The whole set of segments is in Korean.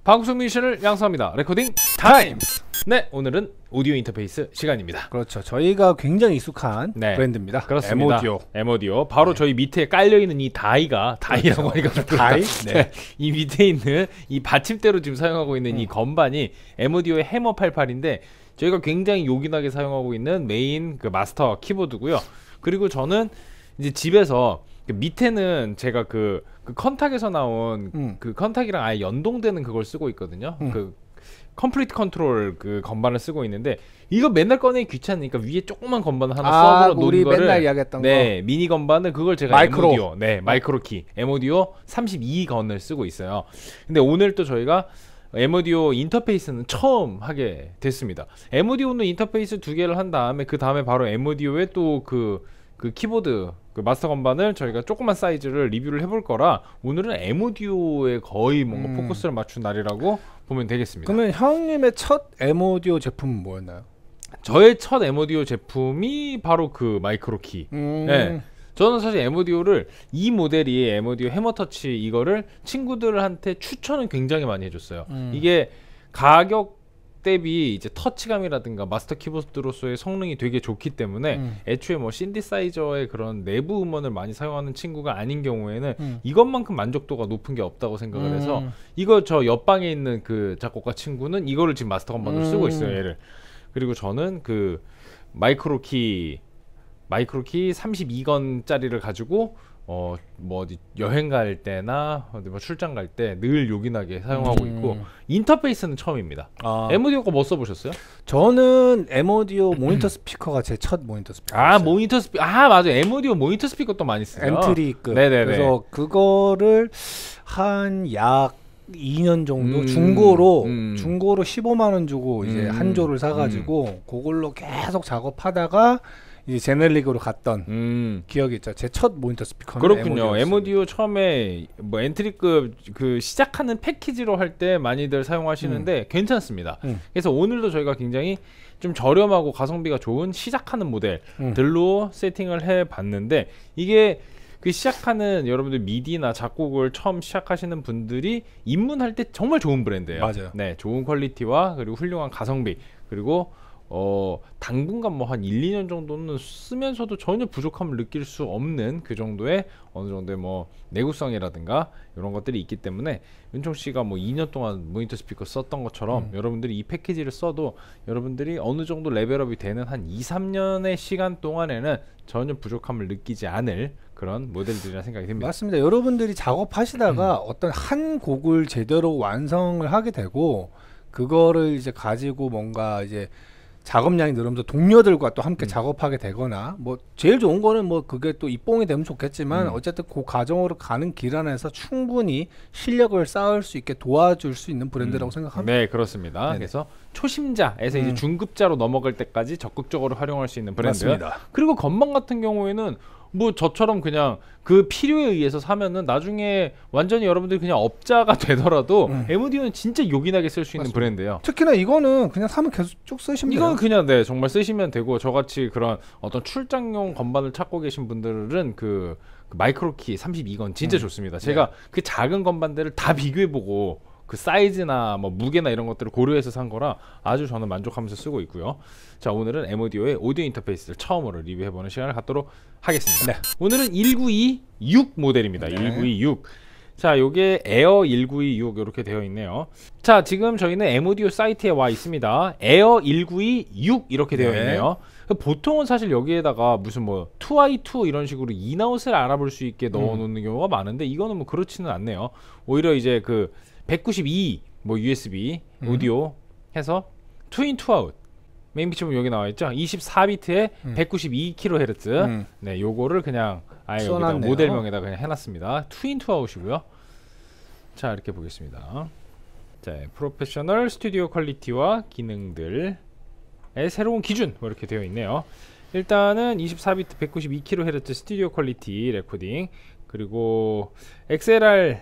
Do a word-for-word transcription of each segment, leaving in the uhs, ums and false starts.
방송 미션을 양성합니다. 레코딩 타임스. 네, 오늘은 오디오 인터페이스 시간입니다. 그렇죠. 저희가 굉장히 익숙한 네, 브랜드입니다. 그렇습니다. 에모디오. 에모디오. 바로 네. 저희 밑에 깔려있는 이 다이가, 다이라고 하니까 그렇죠. 다이? 네. 이 밑에 있는 이 받침대로 지금 사용하고 있는 음. 이 건반이 에모디오의 해머 팔십팔인데 저희가 굉장히 요긴하게 사용하고 있는 메인 그 마스터 키보드고요. 그리고 저는 이제 집에서 그 밑에는 제가 그, 그 컨탁에서 나온 음. 그 컨탁이랑 아예 연동되는 그걸 쓰고 있거든요. 음. 그 컴플리트 컨트롤 그 건반을 쓰고 있는데 이거 맨날 꺼내기 귀찮으니까 위에 조그만 건반을 하나 아, 서브로 놓은 우리 거를 맨날 이야기했던 네, 거. 미니 건반을 그걸 제가 마이크로. 에모디오 네 마이크로 키 에모디오 삼십이 건을 쓰고 있어요. 근데 오늘 또 저희가 에모디오 인터페이스는 처음 하게 됐습니다. 에모디오는 인터페이스 두 개를 한 다음에 그 다음에 바로 에모디오에 또 그 그 키보드 그 마스터 건반을 저희가 조그만 사이즈를 리뷰를 해볼 거라 오늘은 에모디오에 거의 뭔가 음. 포커스를 맞춘 날이라고 보면 되겠습니다. 그러면 형님의 첫 에모디오 제품은 뭐였나요? 저의 첫 에모디오 제품이 바로 그 마이크로 키. 음. 네. 저는 사실 에모디오를 이 모델이 에모디오 해머터치 이거를 친구들한테 추천을 굉장히 많이 해줬어요. 음. 이게 가격 대비 이제 터치감이라든가 마스터 키보드로서의 성능이 되게 좋기 때문에 음. 애초에 뭐 신디사이저의 그런 내부 음원을 많이 사용하는 친구가 아닌 경우에는 음. 이것만큼 만족도가 높은 게 없다고 생각을 음. 해서 이거 저 옆방에 있는 그 작곡가 친구는 이거를 지금 마스터 건반으로 음. 쓰고 있어요, 얘를. 그리고 저는 그 마이크로 키 마이크로 키 삼십이 건짜리를 가지고 어 뭐 어디 여행 갈 때나 어디 뭐 출장 갈 때 늘 요긴하게 사용하고 음. 있고 인터페이스는 처음입니다. 아. 에모디오 거 뭐 써보셨어요? 저는 에모디오 모니터 스피커가 제 첫 모니터 스피커. 아 모니터 스피 아 맞아 에모디오 모니터 스피커 또 많이 쓰죠. 엔트리급. 네네네. 그래서 그거를 한 약 이 년 정도 음, 중고로 음. 중고로 십오만 원 주고 이제 음, 한 조를 사가지고 음. 그걸로 계속 작업하다가 이제 제넬릭으로 갔던 음. 기억이 있죠. 제 첫 모니터 스피커는 그렇군요. 에모디오 처음에 뭐 엔트리급 그 시작하는 패키지로 할 때 많이들 사용하시는데 음. 괜찮습니다. 음. 그래서 오늘도 저희가 굉장히 좀 저렴하고 가성비가 좋은 시작하는 모델들로 음. 세팅을 해봤는데 이게 그 시작하는 여러분들 미디나 작곡을 처음 시작하시는 분들이 입문할 때 정말 좋은 브랜드예요. 맞아요. 네, 좋은 퀄리티와 그리고 훌륭한 가성비 그리고 어 당분간 뭐 한 일, 이 년 정도는 쓰면서도 전혀 부족함을 느낄 수 없는 그 정도의 어느 정도의 뭐 내구성이라든가 이런 것들이 있기 때문에 은총씨가 뭐 이 년 동안 모니터 스피커 썼던 것처럼 음. 여러분들이 이 패키지를 써도 여러분들이 어느 정도 레벨업이 되는 한 이, 삼 년의 시간 동안에는 전혀 부족함을 느끼지 않을 그런 모델들이라 생각이 듭니다. 맞습니다. 여러분들이 작업하시다가 음. 어떤 한 곡을 제대로 완성을 하게 되고 그거를 이제 가지고 뭔가 이제 작업량이 늘으면서 동료들과 또 함께 음. 작업하게 되거나 뭐 제일 좋은 거는 뭐 그게 또 입봉이 되면 좋겠지만 음. 어쨌든 그 과정으로 가는 길 안에서 충분히 실력을 쌓을 수 있게 도와줄 수 있는 브랜드라고 음. 생각합니다. 네, 그렇습니다. 네네. 그래서 초심자에서 음. 이제 중급자로 넘어갈 때까지 적극적으로 활용할 수 있는 브랜드. 맞습니다. 그리고 건반 같은 경우에는 뭐 저처럼 그냥 그 필요에 의해서 사면은 나중에 완전히 여러분들이 그냥 업자가 되더라도 음. 에모디오는 진짜 요긴하게 쓸 수 있는 맞습니다. 브랜드예요. 특히나 이거는 그냥 사면 계속 쭉 쓰시면 돼요. 이건 그냥 네 정말 쓰시면 되고 저같이 그런 어떤 출장용 건반을 찾고 계신 분들은 그, 그 마이크로 키 삼십이 건 진짜 음. 좋습니다. 제가 네. 그 작은 건반들을 다 비교해보고 그 사이즈나 뭐 무게나 이런 것들을 고려해서 산 거라 아주 저는 만족하면서 쓰고 있고요. 자, 오늘은 에모디오의 오디오 인터페이스를 처음으로 리뷰해보는 시간을 갖도록 하겠습니다. 네. 오늘은 천구백이십육 모델입니다. 네. 천구백이십육. 자, 요게 에어 천구백이십육 이렇게 되어 있네요. 자, 지금 저희는 에모디오 사이트에 와 있습니다. 에어 천구백이십육 이렇게 되어 네. 있네요. 보통은 사실 여기에다가 무슨 뭐 투 아이 투 이런 식으로 인아웃을 알아볼 수 있게 넣어 놓는 음. 경우가 많은데 이거는 뭐 그렇지는 않네요. 오히려 이제 그 백구십이 뭐 유에스비 음. 오디오 해서 투 인 투 아웃 메인 피처분 여기 나와 있죠. 이십사 비트에 음. 백구십이 킬로헤르츠. 음. 네, 요거를 그냥 아예 여기다 모델명에다 그냥 해놨습니다. 투 인 투 아웃이고요. 자, 이렇게 보겠습니다. 자, 프로페셔널 스튜디오 퀄리티와 기능들의 새로운 기준 뭐 이렇게 되어 있네요. 일단은 이십사 비트 백구십이 킬로헤르츠 스튜디오 퀄리티 레코딩 그리고 엑스엘알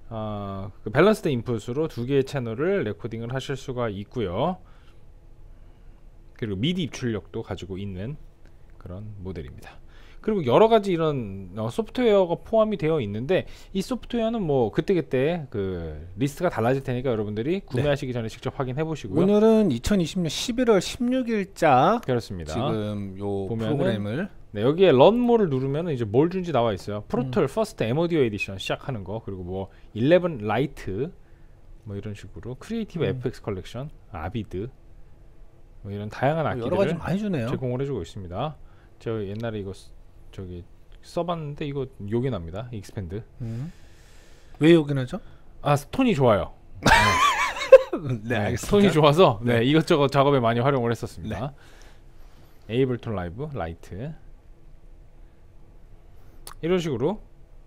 어, 그 밸런스드 인풋으로 두 개의 채널을 레코딩을 하실 수가 있고요. 그리고 미디 입출력도 가지고 있는 그런 모델입니다. 그리고 여러 가지 이런 어, 소프트웨어가 포함이 되어 있는데 이 소프트웨어는 뭐 그때그때 그 리스트가 달라질 테니까 여러분들이 구매하시기 전에 직접 확인해 보시고요. 오늘은 이천이십 년 십일월 십육일자 그렇습니다. 지금 요 보면은 프로그램을 네, 여기에 런모를 누르면 이제 뭘 준지 나와 있어요. 프로톨 퍼스트 에모디오 에디션 시작하는 거, 그리고 뭐 십일 라이트 뭐 이런 식으로 크리에이티브 음. 에프엑스 컬렉션, 아비드 뭐 이런 다양한 여러 가지 악기들을 많이 주네요. 제공을 해주고 있습니다. 저 옛날에 이거 쓰- 저기 써봤는데 이거 욕이 납니다. 익스펜드. 음. 왜 여기 나죠? 아 톤이 좋아요. 네, 알겠습니다. 톤이 좋아서 네, 네. 이것저것 작업에 많이 활용을 했었습니다. 에이블톤 라이브 라이트 이런 식으로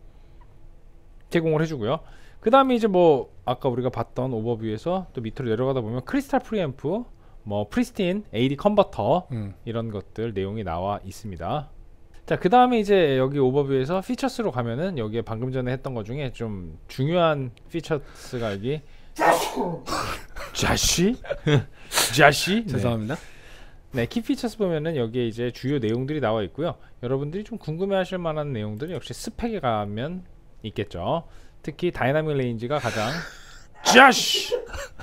제공을 해주고요. 그 다음에 이제 뭐 아까 우리가 봤던 오버뷰에서 또 밑으로 내려가다 보면 크리스탈 프리앰프, 뭐 프리스틴 에이디 컨버터 음. 이런 것들 내용이 나와 있습니다. 자, 그 다음에 이제 여기 오버뷰에서 피처스로 가면은 여기에 방금 전에 했던 것 중에 좀 중요한 피처스가 여기 자시? 자시? 네. 죄송합니다. 네, 키 피처스 보면은 여기에 이제 주요 내용들이 나와 있고요. 여러분들이 좀 궁금해하실 만한 내용들은 역시 스펙에 가면 있겠죠. 특히 다이나믹 레인지가 가장 자시!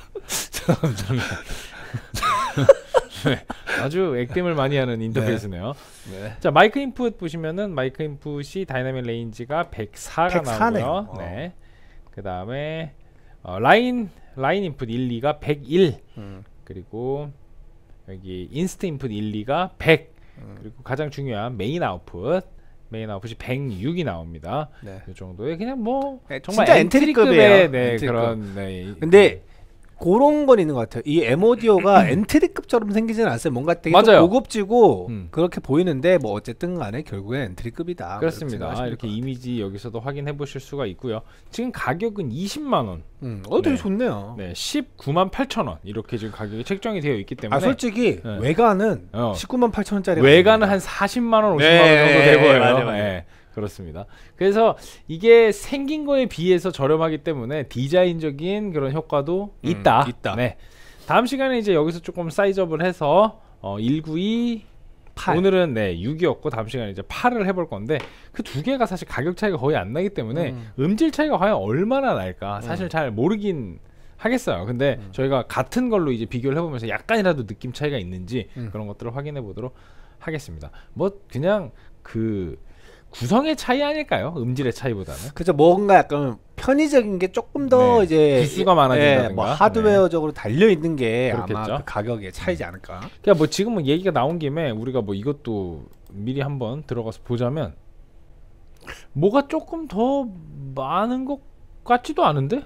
네, 아주 액땜을 많이 하는 인터페이스네요. 네. 자, 마이크 인풋 보시면은 마이크 인풋이 다이나믹 레인지가 백사가 백사네요. 나오고요. 어. 네. 그 다음에 어, 라인 라인 인풋 일, 이가 백일, 음. 그리고 여기 인스트 인풋 일, 이가 백, 음. 그리고 가장 중요한 메인 아웃풋 메인 아웃풋이 백육이 나옵니다. 네. 이 정도의 그냥 뭐 네, 정말 진짜 엔트리급의 엔트리급이에요. 네, 엔트리급. 그런 네, 근데 그런 건 있는 것 같아요. 이 에모디오가 엔트리급처럼 생기지는 않아요. 뭔가 되게 좀 맞아요. 고급지고 음. 그렇게 보이는데 뭐 어쨌든 간에 결국엔 엔트리급이다. 그렇습니다. 이렇게 이미지 여기서도 확인해 보실 수가 있고요. 지금 가격은 이십만 원, 음. 어 되게 네. 좋네요. 네, 십구만 팔천 원 이렇게 지금 가격이 책정이 되어 있기 때문에 아 솔직히 네. 외관은 어. 십구만 팔천 원짜리 외관은 한 사십만 원, 오십만 원 네, 정도 돼 보여요. 맞아요, 맞아요. 네, 그렇습니다. 그래서 이게 생긴 거에 비해서 저렴하기 때문에 디자인적인 그런 효과도 음, 있다. 있다. 네. 다음 시간에 이제 여기서 조금 사이즈업을 해서 어, 일구이 팔. 오늘은 네 육이었고 다음 시간에 이제 팔을 해볼 건데 그 두 개가 사실 가격 차이가 거의 안 나기 때문에 음. 음. 질 차이가 과연 얼마나 날까 사실 음. 잘 모르긴 하겠어요. 근데 음. 저희가 같은 걸로 이제 비교를 해보면서 약간이라도 느낌 차이가 있는지 음. 그런 것들을 확인해 보도록 하겠습니다. 뭐 그냥 그 구성의 차이 아닐까요? 음질의 차이보다는. 그죠. 뭔가 약간 편의적인 게 조금 더 네. 이제 기수가 많아진다든가. 예, 뭐 하드웨어적으로 달려 있는 게 아마 그렇겠죠. 그 가격의 차이지 않을까. 그러니까 뭐 지금은 얘기가 나온 김에 우리가 뭐 이것도 미리 한번 들어가서 보자면 뭐가 조금 더 많은 것 같지도 않은데?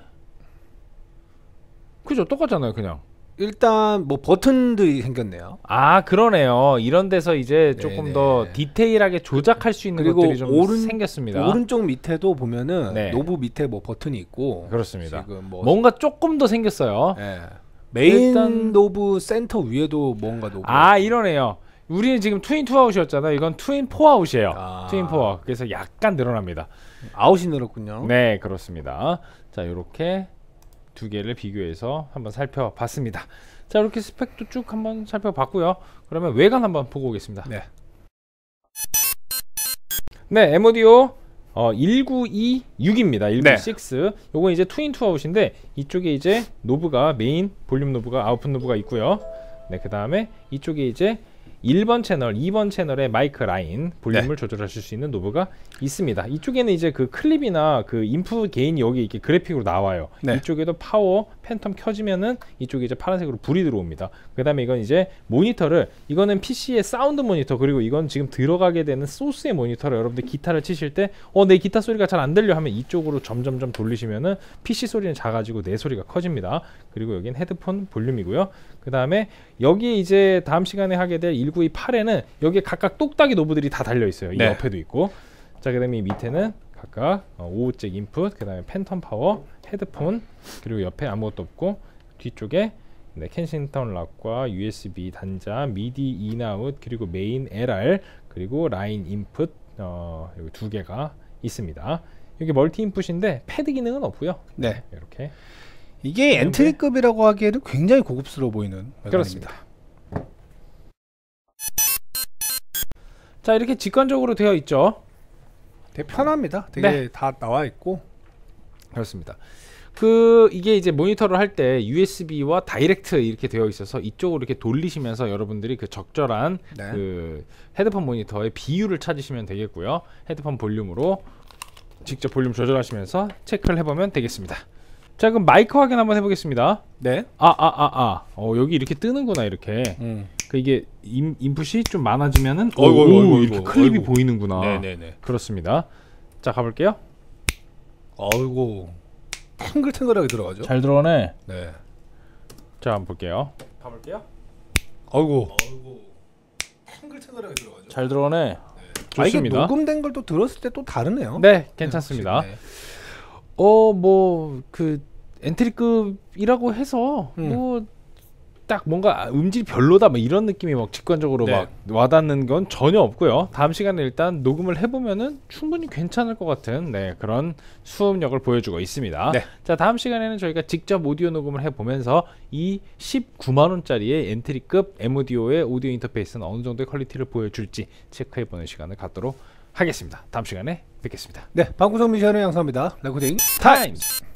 그죠? 똑같잖아요, 그냥. 일단 뭐 버튼들이 생겼네요. 아, 그러네요. 이런 데서 이제 조금 네네. 더 디테일하게 조작할 수 있는 그리고 것들이 좀 오른- 생겼습니다. 오른쪽 밑에도 보면은 네. 노브 밑에 뭐 버튼이 있고 그렇습니다. 지금 뭐 뭔가 조금 더 생겼어요. 예. 메인 일단- 노브 센터 위에도 뭔가 노브. 아, 이러네요. 우리는 지금 트윈 투아웃이었잖아요. 이건 트윈 포아웃이에요. 아. 트윈 포아웃. 그래서 약간 늘어납니다. 아웃이 늘었군요. 네, 그렇습니다. 자, 이렇게 두 개를 비교해서 한번 살펴봤습니다. 자, 이렇게 스펙도 쭉 한번 살펴봤고요. 그러면 외관 한번 보고 오겠습니다. 네. 네, 엠오디오 어, 일구이육입니다. 네. 일구이육. 요거 이제 트윈 투아웃인데 이쪽에 이제 노브가 메인 볼륨 노브가 아웃풋 노브가 있고요. 네, 그다음에 이쪽에 이제 일 번 채널, 이 번 채널의 마이크 라인 볼륨을 조절하실 수 있는 노브가 있습니다. 이쪽에는 이제 그 클립이나 그 인풋 게인이 여기 이렇게 그래픽으로 나와요. 네. 이쪽에도 파워, 팬텀 켜지면은 이쪽에 이제 파란색으로 불이 들어옵니다. 그다음에 이건 이제 모니터를 이거는 피시의 사운드 모니터, 그리고 이건 지금 들어가게 되는 소스의 모니터를 여러분들 기타를 치실 때 어, 내 기타 소리가 잘 안 들려 하면 이쪽으로 점점점 돌리시면은 피시 소리는 작아지고 내 소리가 커집니다. 그리고 여긴 헤드폰 볼륨이고요. 그 다음에 여기 이제 다음 시간에 하게 될 일구이팔에는 여기에 각각 똑딱이 노브들이 다 달려 있어요. 이 네. 옆에도 있고. 자, 그다음에 이 밑에는 각각 어, 오 호잭 인풋, 그다음에 팬텀 파워, 헤드폰, 그리고 옆에 아무것도 없고 뒤쪽에 네, 켄싱턴 락과 유에스비 단자, 미디 인아웃, 그리고 메인 엘알, 그리고 라인 인풋 어, 여기 두 개가 있습니다. 여기 멀티 인풋인데 패드 기능은 없고요. 네. 이렇게 이게 엔트리급이라고 하기에는 굉장히 고급스러워 보이는 외관입니다. 그렇습니다. 자 이렇게 직관적으로 되어 있죠. 되게 편합니다. 되게 네. 다 나와 있고. 그렇습니다. 그 이게 이제 모니터를 할 때 유에스비와 다이렉트 이렇게 되어 있어서 이쪽으로 이렇게 돌리시면서 여러분들이 그 적절한 네. 그 헤드폰 모니터의 비율을 찾으시면 되겠고요. 헤드폰 볼륨으로 직접 볼륨 조절하시면서 체크를 해보면 되겠습니다. 자 그럼 마이크 확인 한번 해보겠습니다. 네. 아 아 아 아 어 여기 이렇게 뜨는구나 이렇게. 음. 그 이게 인, 인풋이 좀 많아지면은 어이구, 오, 어이구, 어이구, 이렇게 어이구, 클립이 어이구. 보이는구나. 네네네. 그렇습니다. 자 가볼게요. 어이구. 탱글탱글하게 들어가죠. 잘 들어오네. 네. 자 한번 볼게요. 가볼게요. 어이구. 어이구. 탱글탱글하게 들어가죠. 잘 들어오네. 아, 이게 좋습니다. 녹음된 걸 또 들었을 때 또 다르네요. 네, 괜찮습니다. 네. 어, 뭐 그 엔트리급이라고 해서 음. 뭐 딱 뭔가 음질이 별로다 뭐 이런 느낌이 막 직관적으로 네. 막 와닿는 건 전혀 없고요. 다음 시간에 일단 녹음을 해보면은 충분히 괜찮을 것 같은 네, 그런 수음력을 보여주고 있습니다. 네. 자 다음 시간에는 저희가 직접 오디오 녹음을 해보면서 이 십구만 원짜리의 엔트리급 엠오디오의 오디오 인터페이스는 어느 정도의 퀄리티를 보여줄지 체크해보는 시간을 갖도록 하겠습니다. 다음 시간에 뵙겠습니다. 네, 방구석 미션의 양서입니다. 레코딩 타임스!